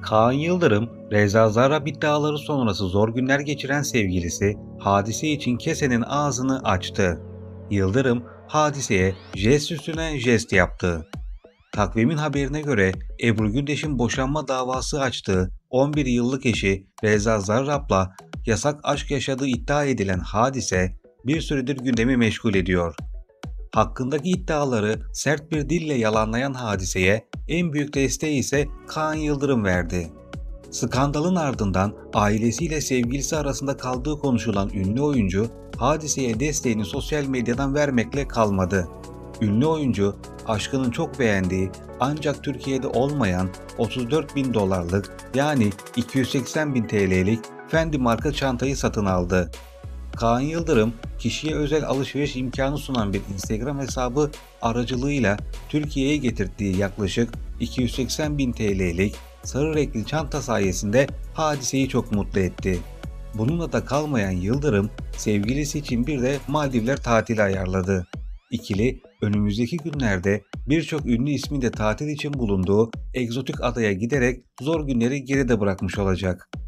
Kaan Yıldırım, Reza Zarrab iddiaları sonrası zor günler geçiren sevgilisi Hadise için kesenin ağzını açtı. Yıldırım, Hadise'ye jest üstüne jest yaptı. Takvimin haberine göre Ebru Gündeş'in boşanma davası açtığı 11 yıllık eşi Reza Zarrab'la yasak aşk yaşadığı iddia edilen Hadise bir süredir gündemi meşgul ediyor. Hakkındaki iddiaları sert bir dille yalanlayan Hadise'ye en büyük desteği ise Kaan Yıldırım verdi. Skandalın ardından ailesiyle sevgilisi arasında kaldığı konuşulan ünlü oyuncu, Hadise'ye desteğini sosyal medyadan vermekle kalmadı. Ünlü oyuncu, aşkının çok beğendiği ancak Türkiye'de olmayan 34 bin dolarlık yani 280 bin TL'lik Fendi marka çantayı satın aldı. Kaan Yıldırım, kişiye özel alışveriş imkanı sunan bir Instagram hesabı aracılığıyla Türkiye'ye getirdiği yaklaşık 280 bin TL'lik sarı renkli çanta sayesinde Hadise'yi çok mutlu etti. Bununla da kalmayan Yıldırım, sevgilisi için bir de Maldivler tatili ayarladı. İkili, önümüzdeki günlerde birçok ünlü ismin de tatil için bulunduğu egzotik adaya giderek zor günleri geride bırakmış olacak.